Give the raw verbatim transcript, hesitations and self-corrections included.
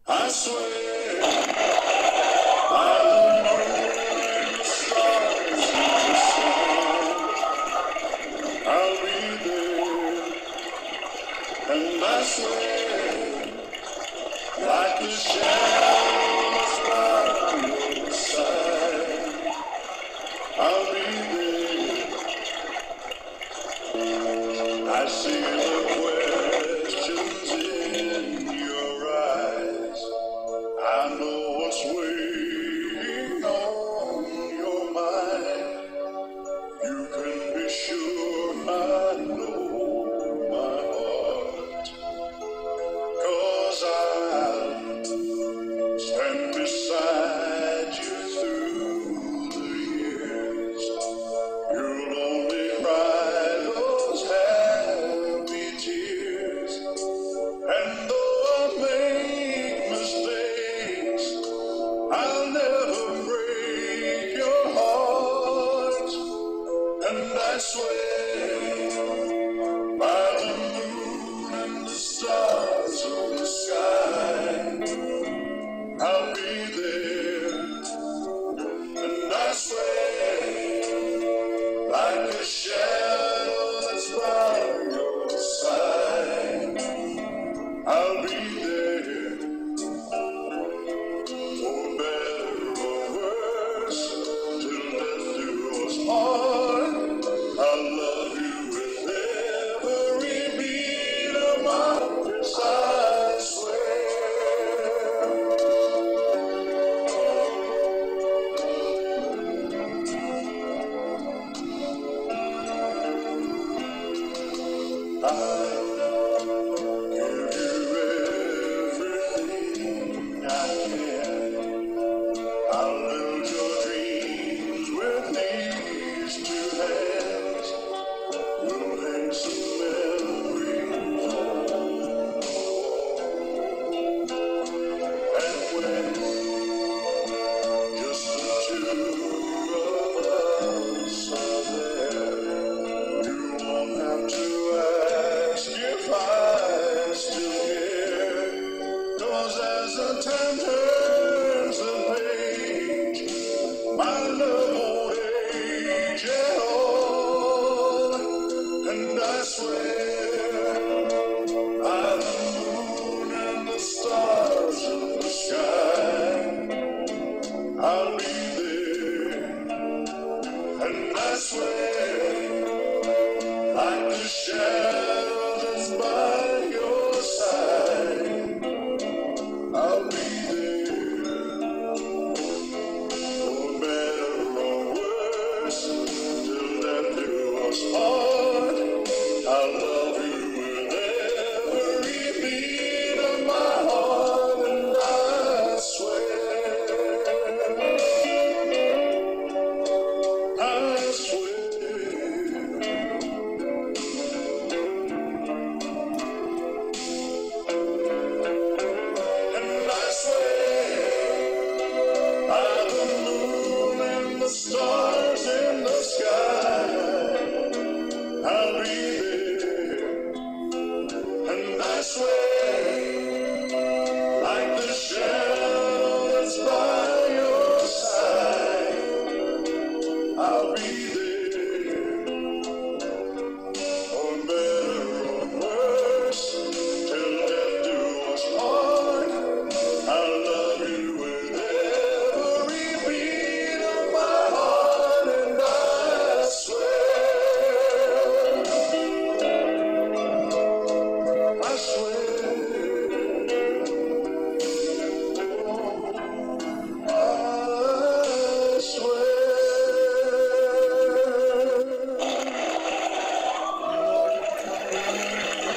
I swear, by the moon and the stars in the sky, I'll be there. And I swear, like the shadows by your side, I'll be there. I see the questions in your eyes. I know what's weighing on your mind. You can be sure I know my heart, 'cause I'll stand beside you through the years. You'll only cry those happy tears. And though I make mistakes, I'll never break your heart. And I swear, by the moon and the stars of the sky, I'll be there. And I swear, like a shadow that's by your side, I'll be there. For better or worse, till death do us part. I'll love you with every beat of my heart, I swear. I'll give you everything I can. I'll build your dreams with these two hands. We'll make some memories on the wall. And when just the two of us are there, you won't have to ask if I still care. 'Cause as the time turns the page, my love won't age at all. And I swear, by the moon and the stars of the sky, I'll be there. And I swear, like the shadow that's by your side, I'll be there. For better or worse, till death do us part. I'll love you with every beat of my heart, and I swear, I swear. And I swear, by the